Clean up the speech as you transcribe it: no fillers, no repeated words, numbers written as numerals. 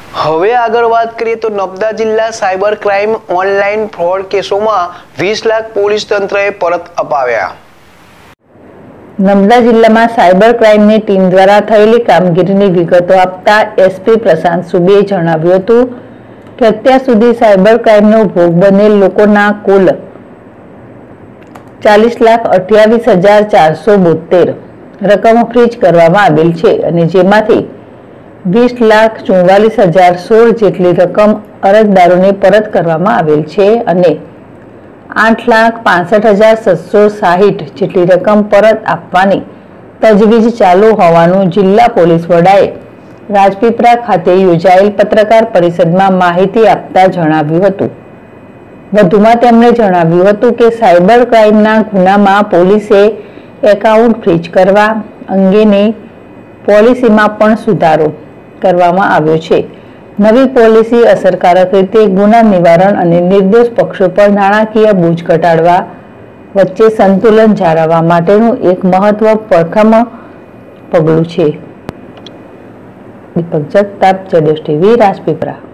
હવે આગળ વાત કરીએ તો નર્મદા જિલ્લા સાયબર ક્રાઇમ ઓનલાઈન ફ્રોડ કેસોમાં 20 લાખ પોલીસ તંત્રએ પરત અપાવ્યા। નર્મદા જિલ્લામાં સાયબર ક્રાઇમની ટીમ દ્વારા થયેલી કામગીરીની વિગતો આપતા એસપી પ્રશાંત સુબેએ જણાવ્યું હતું કે અત્યાર સુધી સાયબર ક્રાઇમનો ભોગ બનેલ લોકોના કુલ 40,28,472 રકમ ફ્રીઝ કરવામાં આવેલ છે અને જેમાંથી 20,44,016 જેટલી રકમ અરજદારોને પરત કરવામાં આવેલ છે અને 8,65,760 જેટલી રકમ પરત આપવાની તજવીજ ચાલુ હોવાનું જિલ્લા પોલીસ વડાએ રાજપીપળા ખાતે યોજાયેલ પત્રકાર પરિષદમાં માહિતી આપતા જણાવ્યું હતું। વધુમાં તેમણે જણાવ્યું હતું કે સાયબર ક્રાઇમના ગુનામાં પોલીસે એકાઉન્ટ ફ્રીઝ કરવા અંગેની પોલિસીમાં પણ સુધારો કરવામાં આવ્યો છે। નવી પોલિસી અસરકારક રીતે ગુના નિવારણ અને નિર્દોષ પક્ષો પર નાણાકીય બોજ ઘટાડવા વચ્ચે સંતુલન જાળવવા માટેનું એક મહત્વપૂર્ણ પગલું છે। દીપક જગતાપ, ZSTV, રાજપીપળા।